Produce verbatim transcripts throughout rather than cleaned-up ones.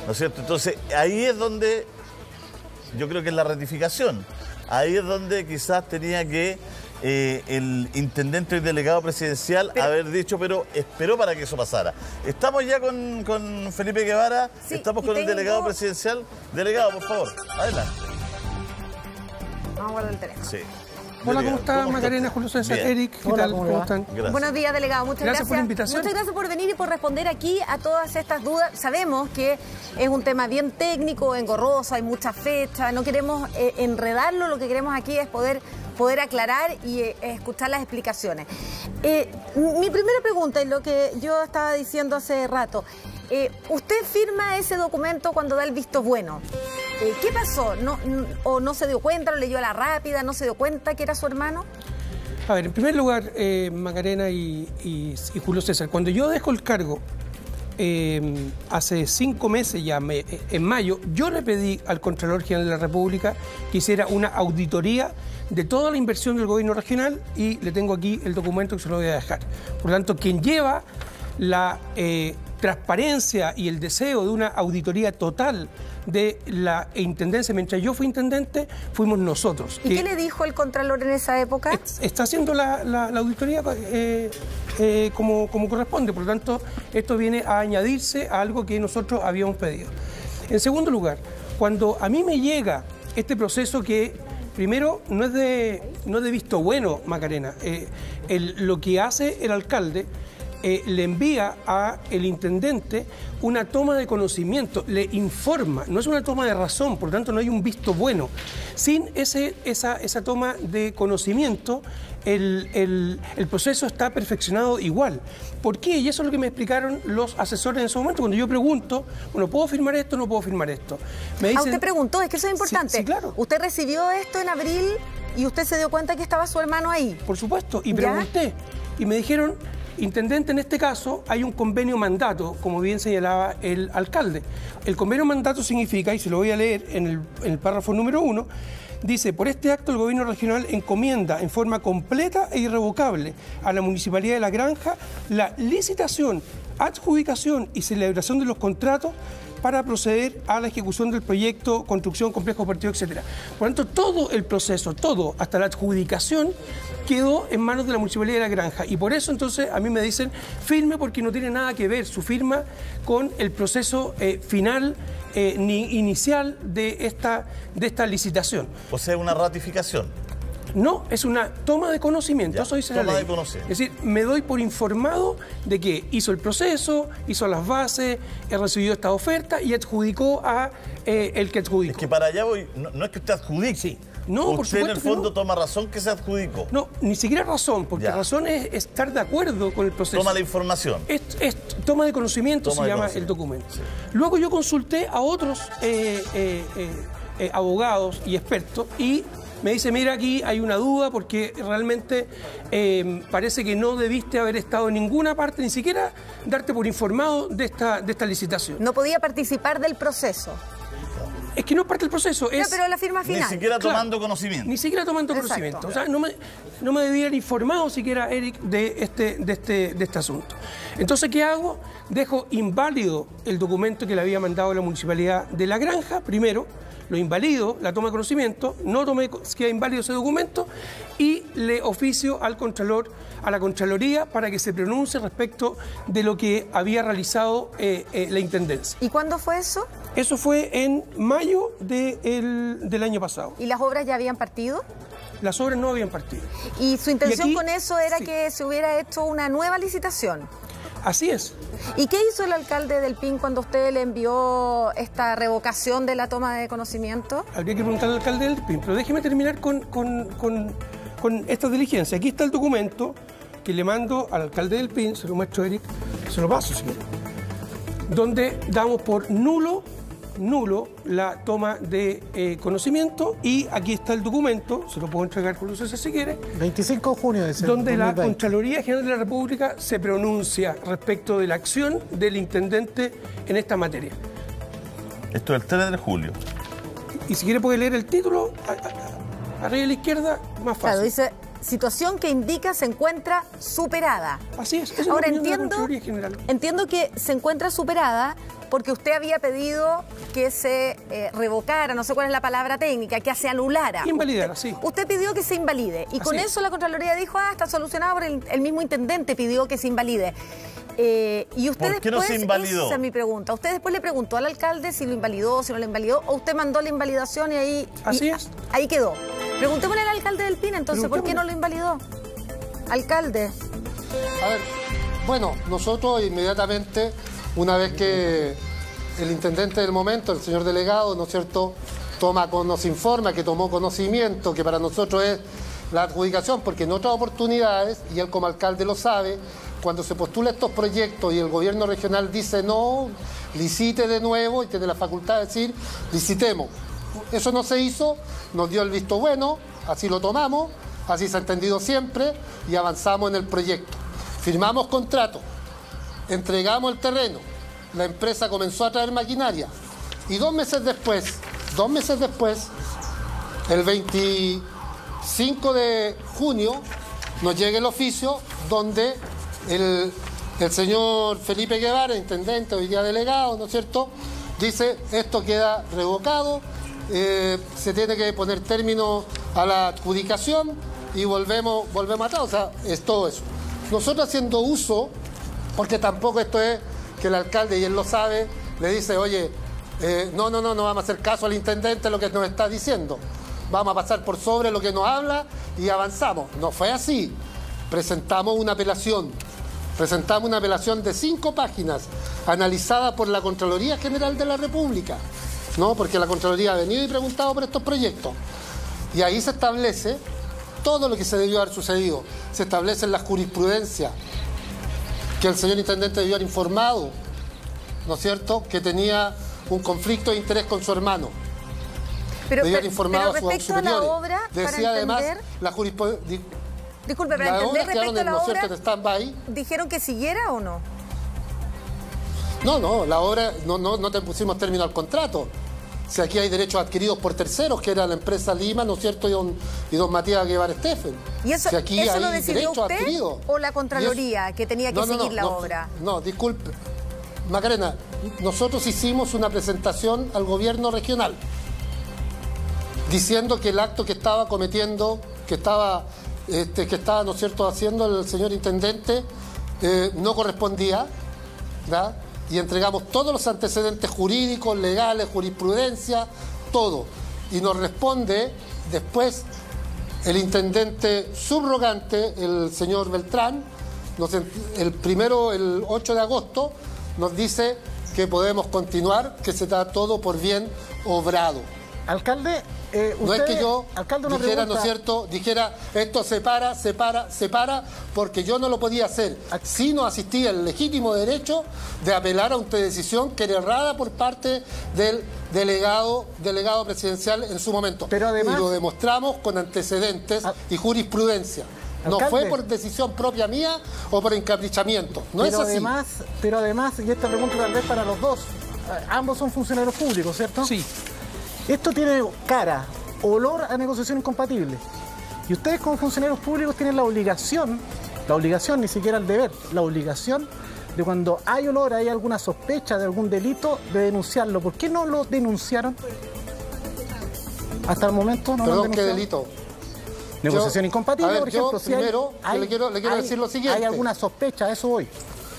¿no es cierto? Entonces, ahí es donde yo creo que es la ratificación. Ahí es donde quizás tenía que eh, el intendente y delegado presidencial pero, haber dicho, pero esperó para que eso pasara. Estamos ya con, con Felipe Guevara, sí, estamos con tengo... el delegado presidencial. Delegado, por favor, adelante. Vamos a guardar el teléfono. Sí. Hola, ¿cómo está Macarena, Julio César, Eric? ¿Qué Hola, tal? ¿Cómo, ¿Cómo están? Gracias. Buenos días, delegado. Muchas gracias. Gracias por la invitación. Muchas gracias por venir y por responder aquí a todas estas dudas. Sabemos que es un tema bien técnico, engorroso, hay muchas fechas, no queremos eh, enredarlo, lo que queremos aquí es poder, poder aclarar y eh, escuchar las explicaciones. Eh, mi primera pregunta, y lo que yo estaba diciendo hace rato, eh, ¿usted firma ese documento cuando da el visto bueno? Eh, ¿Qué pasó? ¿No, ¿O no se dio cuenta, lo leyó a la rápida, no se dio cuenta que era su hermano? A ver, en primer lugar, eh, Macarena y, y, y Julio César, cuando yo dejo el cargo, eh, hace cinco meses ya, me, en mayo, yo le pedí al Contralor General de la República que hiciera una auditoría de toda la inversión del gobierno regional y le tengo aquí el documento que se lo voy a dejar. Por lo tanto, quien lleva la eh, transparencia y el deseo de una auditoría total de la intendencia, mientras yo fui intendente, fuimos nosotros. ¿Y qué le dijo el Contralor en esa época? Está haciendo la, la, la auditoría eh, eh, como, como corresponde, por lo tanto, esto viene a añadirse a algo que nosotros habíamos pedido. En segundo lugar, cuando a mí me llega este proceso que, primero, no es de, no es de visto bueno, Macarena, eh, el, lo que hace el alcalde Eh, le envía al intendente una toma de conocimiento, le informa, no es una toma de razón, por lo tanto no hay un visto bueno. Sin ese, esa, esa toma de conocimiento, el, el, el proceso está perfeccionado igual. ¿Por qué? Y eso es lo que me explicaron los asesores en ese momento, cuando yo pregunto, bueno, ¿puedo firmar esto o no puedo firmar esto? Me dicen, ah, usted preguntó, es que eso es importante. Sí, sí, claro. Usted recibió esto en abril y usted se dio cuenta que estaba su hermano ahí. Por supuesto, y pregunté, ¿ya? Y me dijeron, intendente, en este caso hay un convenio mandato, como bien señalaba el alcalde. El convenio mandato significa, y se lo voy a leer en el, en el párrafo número uno, dice, por este acto el gobierno regional encomienda en forma completa e irrevocable a la Municipalidad de La Granja la licitación, adjudicación y celebración de los contratos para proceder a la ejecución del proyecto, construcción, complejo deportivo, etcétera. Por lo tanto, todo el proceso, todo, hasta la adjudicación, quedó en manos de la Municipalidad de La Granja. Y por eso, entonces, a mí me dicen, firme porque no tiene nada que ver su firma con el proceso eh, final, eh, ni inicial de esta, de esta licitación. O sea, una ratificación. No, es una toma de conocimiento, ya, eso dice toma la ley. De conocimiento. Es decir, me doy por informado de que hizo el proceso, hizo las bases, he recibido esta oferta y adjudicó a eh, el que adjudicó. Es que para allá voy, no, no es que usted adjudique. Sí. No, usted por supuesto en el fondo no. toma razón que se adjudicó. No, ni siquiera razón, porque ya. razón es estar de acuerdo con el proceso. Toma la información. Es, es toma de conocimiento, toma se de llama el documento. Sí. Luego yo consulté a otros eh, eh, eh, eh, abogados y expertos y me dice, mira, aquí hay una duda porque realmente eh, parece que no debiste haber estado en ninguna parte, ni siquiera darte por informado de esta, de esta licitación. No podía participar del proceso. Es que no es parte del proceso. Es, no, pero la firma final. Ni siquiera tomando claro, conocimiento. Ni siquiera tomando Exacto. conocimiento. O sea, no me, no me debían informado siquiera, Eric, de este, de, este, de este asunto. Entonces, ¿qué hago? Dejo inválido el documento que le había mandado la Municipalidad de La Granja, primero. Lo invalido, la toma de conocimiento, no tomé, queda inválido ese documento y le oficio al Contralor, a la Contraloría para que se pronuncie respecto de lo que había realizado eh, eh, la Intendencia. ¿Y cuándo fue eso? Eso fue en mayo de el, del año pasado. ¿Y las obras ya habían partido? Las obras no habían partido. ¿Y su intención y aquí, con eso era sí. que se hubiera hecho una nueva licitación? Así es. ¿Y qué hizo el alcalde del Pin cuando usted le envió esta revocación de la toma de conocimiento? Habría que preguntarle al alcalde del Pin, pero déjeme terminar con, con, con, con esta diligencia. Aquí está el documento que le mando al alcalde del Pin, se lo muestro a Eric, se lo paso, si quiere, donde damos por nulo nulo la toma de eh, conocimiento y aquí está el documento, se lo puedo entregar con ustedes si quiere. veinticinco de junio de ese donde dos mil veinte. La Contraloría General de la República se pronuncia respecto de la acción del intendente en esta materia. Esto es el tres de julio. Y si quiere puede leer el título, a, a, arriba a la izquierda, más fácil. Claro, dice, situación que indica se encuentra superada. Así es. es Ahora entiendo, entiendo que se encuentra superada porque usted había pedido que se eh, revocara, no sé cuál es la palabra técnica, que se anulara. Invalidara, usted, sí. Usted pidió que se invalide y Así con es. eso la Contraloría dijo, ah, está solucionado, por el, el mismo intendente pidió que se invalide. Eh, y usted ¿Por qué no después, se invalidó? Esa es mi pregunta. ¿Usted después le preguntó al alcalde si lo invalidó, si no lo invalidó, o usted mandó la invalidación y ahí, Así y, es. ahí quedó? Preguntémosle al alcalde del Pina, entonces, ¿por qué no lo invalidó? Alcalde. A ver, bueno, nosotros inmediatamente, una vez que el intendente del momento, el señor delegado, ¿no es cierto?, toma, nos informa que tomó conocimiento, que para nosotros es la adjudicación, porque en otras oportunidades, y él como alcalde lo sabe, cuando se postula estos proyectos y el gobierno regional dice no, licite de nuevo y tiene la facultad de decir licitemos. Eso no se hizo, nos dio el visto bueno, así lo tomamos, así se ha entendido siempre y avanzamos en el proyecto. Firmamos contrato, entregamos el terreno, la empresa comenzó a traer maquinaria y dos meses después, dos meses después, el veinticinco de junio, nos llega el oficio donde el, el señor Felipe Guevara, intendente, hoy día delegado, ¿no es cierto?, dice esto queda revocado, eh, se tiene que poner término a la adjudicación y volvemos, volvemos atrás, o sea, es todo eso. Nosotros haciendo uso, porque tampoco esto es que el alcalde, y él lo sabe, le dice, oye, eh, no, no, no, no vamos a hacer caso al intendente lo que nos está diciendo. Vamos a pasar por sobre lo que nos habla y avanzamos. No fue así. Presentamos una apelación. Presentamos una apelación de cinco páginas, analizada por la Contraloría General de la República, ¿no? Porque la Contraloría ha venido y preguntado por estos proyectos. Y ahí se establece todo lo que se debió haber sucedido. Se establece en la jurisprudencia que el señor intendente debió haber informado, ¿no es cierto?, que tenía un conflicto de interés con su hermano. Pero, debió pero, haber informado pero respecto a sus superiores. A la obra, Decía para entender, además la jurisprudencia. Disculpe, para entender respecto a la obra, cierto, stand-by. ¿Dijeron que siguiera o no? No, no, la obra, no, no, no te pusimos término al contrato. Si aquí hay derechos adquiridos por terceros, que era la empresa Lima, ¿no es cierto?, y don, y don Matías Guevara Steffen. ¿Y eso, si aquí eso hay lo decidió usted adquiridos, o la Contraloría eso, que tenía que no, no, seguir no, la no, obra? No, disculpe. Macarena, nosotros hicimos una presentación al gobierno regional diciendo que el acto que estaba cometiendo, que estaba, este, que estaba, ¿no es cierto?, haciendo el señor intendente, eh, no correspondía, ¿verdad? Y entregamos todos los antecedentes jurídicos, legales, jurisprudencia, todo. Y nos responde después el intendente subrogante, el señor Beltrán, nos, el primero, el ocho de agosto, nos dice que podemos continuar, que se está todo por bien obrado. Alcalde, eh, usted, no es que yo alcalde, dijera, pregunta... ¿no es cierto?, dijera esto se para, se para, se para, porque yo no lo podía hacer. Si no asistía el legítimo derecho de apelar a una decisión que era errada por parte del delegado, delegado presidencial en su momento. Pero además, y lo demostramos con antecedentes a... y jurisprudencia. No Alcalde, fue por decisión propia mía o por encaprichamiento. No pero es así. Además, pero además, y esta pregunta tal vez para los dos, ambos son funcionarios públicos, ¿cierto? Sí. Esto tiene cara, olor a negociación incompatible. Y ustedes como funcionarios públicos tienen la obligación, la obligación, ni siquiera el deber, la obligación de cuando hay olor, hay alguna sospecha de algún delito, de denunciarlo. ¿Por qué no lo denunciaron? Hasta el momento no lo han Perdón, ¿qué denunciado. delito? Negociación Yo, incompatible, ver, por ejemplo. yo Si primero hay, hay, le quiero, le quiero hay, decir lo siguiente. ¿Hay alguna sospecha? A eso voy.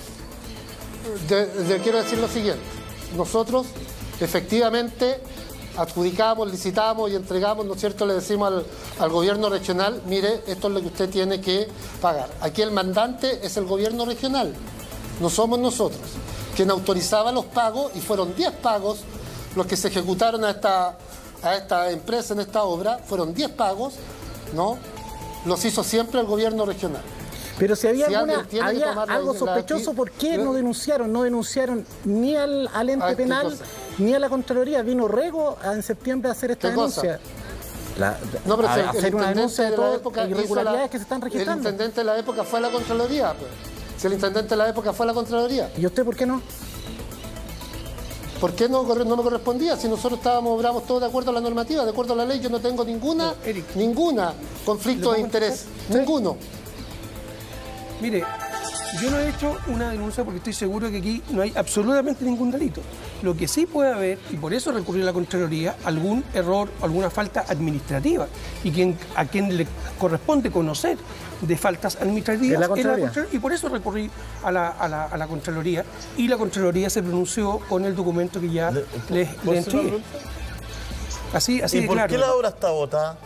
De, le quiero decir lo siguiente. Nosotros, efectivamente, adjudicamos, licitamos y entregamos, ¿no es cierto?, le decimos al, al gobierno regional, mire, esto es lo que usted tiene que pagar. Aquí el mandante es el gobierno regional, no somos nosotros. Quien autorizaba los pagos, y fueron diez pagos los que se ejecutaron a esta, a esta empresa en esta obra, fueron diez pagos, ¿no? Los hizo siempre el gobierno regional. Pero si había, si alguna, había algo la, sospechoso, ¿por qué la, no denunciaron? No denunciaron ni al, al ente penal, ni a la Contraloría. Vino Rego en septiembre a hacer esta denuncia. La, no, pero a, si a hacer una denuncia de, de todas las irregularidades la, que se están registrando. El intendente de la época fue a la Contraloría. Pues. Si el intendente de la época fue a la Contraloría. ¿Y usted por qué no? ¿Por qué no, no me correspondía? Si nosotros estábamos, obramos todos de acuerdo a la normativa, de acuerdo a la ley, yo no tengo ninguna, No, Eric. ninguna conflicto de interés, ninguno. Mire, yo no he hecho una denuncia porque estoy seguro que aquí no hay absolutamente ningún delito. Lo que sí puede haber, y por eso recurrí a la Contraloría, algún error, alguna falta administrativa. Y quien, a quien le corresponde conocer de faltas administrativas ¿Es la es Contraloría? Contraloría. Y por eso recurrí a la, a, la, a la Contraloría. Y la Contraloría se pronunció con el documento que ya Le- les, ¿puedo les hacer una entregué. pregunta? Así, así ¿Y de por claro. qué la obra está botada,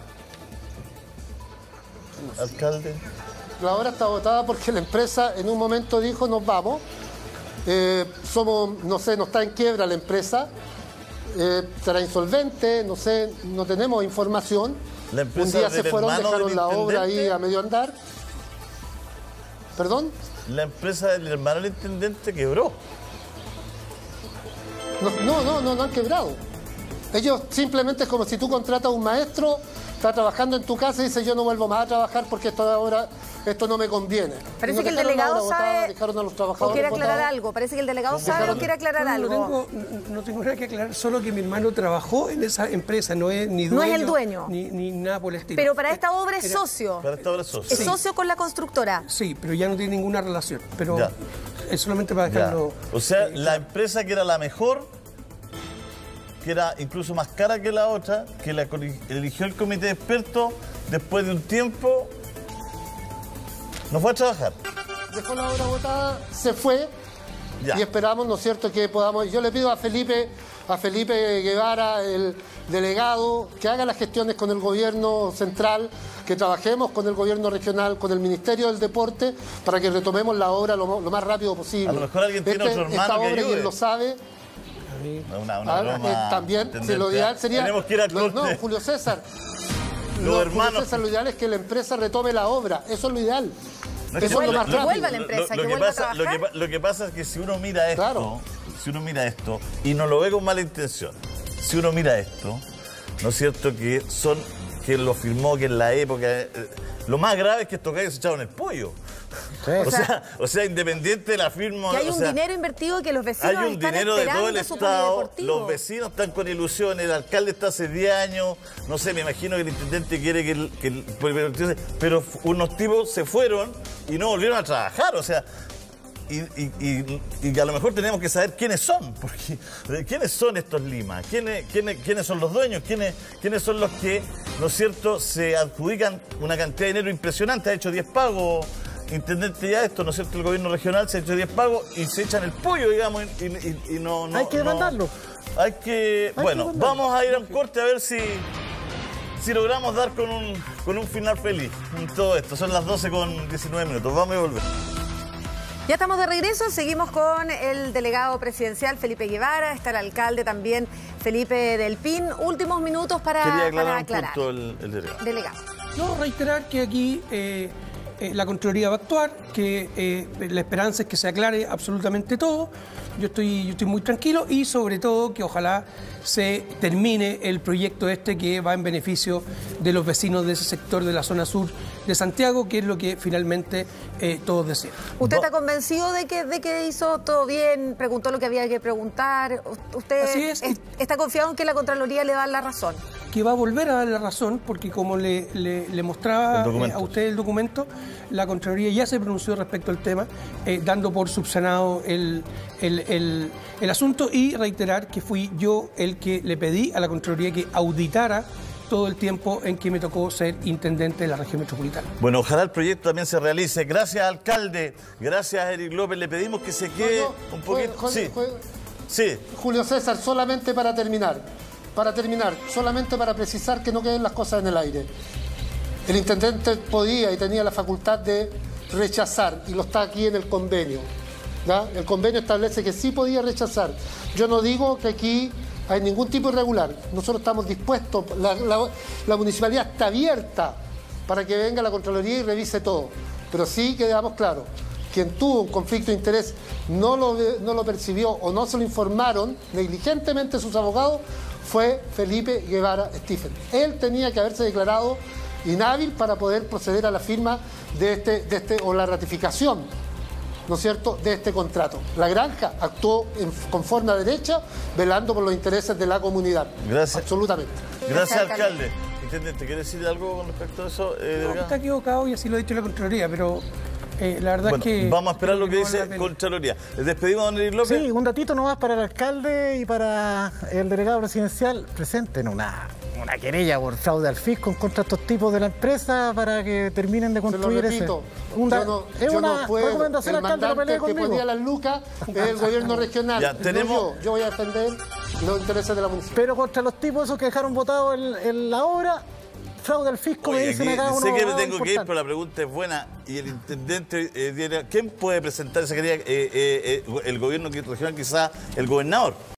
alcalde? La obra está votada porque la empresa en un momento dijo nos vamos, eh, somos, no sé, no está en quiebra la empresa, eh, será insolvente, no sé, no tenemos información. La Un empresa día del se fueron, hermano dejaron del la obra ahí intendente. a medio andar. ¿Perdón? La empresa del hermano del intendente quebró. No, no, no, no, no han quebrado. Ellos simplemente es como si tú contratas a un maestro, está trabajando en tu casa y dice yo no vuelvo más a trabajar porque esto ahora esto no me conviene. Parece Y no que el dejaron la delegado obra botada, sabe dejaron a los o trabajadores quiere aclarar botados. algo. Parece que el delegado sabe o quiere aclarar No, no algo. tengo, no tengo nada que aclarar, solo que mi hermano trabajó en esa empresa, no es ni No dueño. es el dueño. Ni, ni nada por el estilo. Pero para esta obra es Era- socio. Para esta obra es socio. Es socio con la constructora. Sí, pero ya no tiene ninguna relación. Pero Ya. es solamente para Ya. dejarlo. O sea, eh, la empresa que era la mejor, que era incluso más cara que la otra, que la coli- eligió el comité de expertos, después de un tiempo, no fue a trabajar. Dejó la obra botada, se fue Ya. y esperamos, ¿no es cierto?, que podamos... Yo le pido a Felipe, a Felipe Guevara, el delegado, que haga las gestiones con el gobierno central, que trabajemos con el gobierno regional, con el Ministerio del Deporte, para que retomemos la obra lo, mo- lo más rápido posible. A lo mejor alguien tiene otro hermano Esta que obra, ayude. quien lo sabe, Una, una ah, broma, eh, también, intendente. si lo ideal sería... Tenemos que ir al lo- corte. No, Julio César. Los No, hermanos. Julio César, lo ideal es que la empresa retome la obra. Eso es lo ideal. No es que Eso es lo lo- más lo- rápido. vuelva la empresa, lo que que vuelva a pasa, lo, que, trabajar. pa- lo que pasa es que si uno mira esto, Claro. si uno mira esto y no lo ve con mala intención, si uno mira esto, ¿no es cierto que son que lo firmó que en la época eh, lo más grave es que estos gallos se echaron el pollo. Sí. O sea, o sea, independiente de la firma, Que hay o un sea, dinero invertido que los vecinos hay un están dinero de esperando todo el su Estado, polideportivo. los vecinos están con ilusiones, el alcalde está hace diez años, no sé, me imagino que el intendente quiere que el, que el polideportivo se- pero unos tipos se fueron y no volvieron a trabajar, o sea, y, y, y, y a lo mejor tenemos que saber quiénes son, porque eh, quiénes son estos Lima, quiénes, quiénes, quiénes son los dueños, quiénes, quiénes son los que, ¿no es cierto?, se adjudican una cantidad de dinero impresionante, ha hecho diez pagos. Intendente ya esto, ¿no es cierto? El gobierno regional se ha hecho diez pagos y se echan el pollo, digamos, y, y- y no, no... Hay que no- demandarlo. Hay que... que bueno, demandarlo. vamos a ir a un corte a ver si, si logramos dar con un, con un final feliz en todo esto. Son las doce con diecinueve minutos. Vamos a volver. Ya estamos de regreso, seguimos con el delegado presidencial Felipe Guevara, está el alcalde también Felipe Del Pin. Últimos minutos para, Quería para aclarar un aclarar. punto el, el delegado. Delegado. No, reiterar que aquí eh, eh, la Contraloría va a actuar, que eh, la esperanza es que se aclare absolutamente todo. Yo estoy, yo estoy muy tranquilo y sobre todo que ojalá se termine el proyecto este que va en beneficio de los vecinos de ese sector de la zona sur de Santiago, que es lo que finalmente eh, todos desean. ¿Usted Va- está convencido de que, de que hizo todo bien? ¿Preguntó lo que había que preguntar? ¿Usted Así es. es- está confiado en que la Contraloría le va a dar la razón? Que va a volver a dar la razón, porque como le, le- le mostraba El documento. eh, a usted el documento, la Contraloría ya se pronunció respecto al tema, eh, dando por subsanado el, el- el- el asunto y reiterar que fui yo el que le pedí a la Contraloría que auditara todo el tiempo en que me tocó ser intendente de la región metropolitana. Bueno, ojalá el proyecto también se realice. Gracias, alcalde. Gracias, Eric López. Le pedimos que se quede No, un no, poquito... Ju- Ju- Sí, Ju- sí. Julio César, solamente para terminar, para terminar, solamente para precisar que no queden las cosas en el aire. El intendente podía y tenía la facultad de rechazar, y lo está aquí en el convenio. ¿Ya? El convenio establece que sí podía rechazar. Yo no digo que aquí hay ningún tipo irregular. Nosotros estamos dispuestos, la, la- la municipalidad está abierta para que venga la Contraloría y revise todo. Pero sí quedamos claros, quien tuvo un conflicto de interés no lo, ve- no lo percibió o no se lo informaron negligentemente sus abogados, fue Felipe Guevara Stephen. Él tenía que haberse declarado inhábil para poder proceder a la firma de este, de este o la ratificación ¿no es cierto?, de este contrato. La granja actuó en, conforme a derecha, velando por los intereses de la comunidad. Gracias. Absolutamente. Gracias, alcalde. Intendente, ¿quiere decir algo con respecto a eso? Eh, No, está equivocado y así lo ha dicho la Contraloría, pero eh, la verdad bueno, es que... vamos a esperar lo que no vale la dice pena. Contraloría. Les despedimos a don Eric López. Sí, un datito nomás para el alcalde y para el delegado presidencial. Presenten una, una querella por fraude al fisco en contra de estos tipos de la empresa para que terminen de Se lo construir repito, ese. Un da- yo no, es yo una no puedo. recomendación, El alcalde, no mandante pelee que conmigo. ponía las lucas es el gobierno regional. Ya, no tenemos- yo. Yo voy a defender los intereses de la municipalidad. Pero contra los tipos esos que dejaron votado en, en la obra, fraude al fisco, me Oye, dicen aquí, acá uno. sé que me tengo que ir, pero la pregunta es buena. Y el intendente, eh, diría, ¿quién puede presentarse? Quería, eh, eh, eh, el gobierno regional, quizá el gobernador.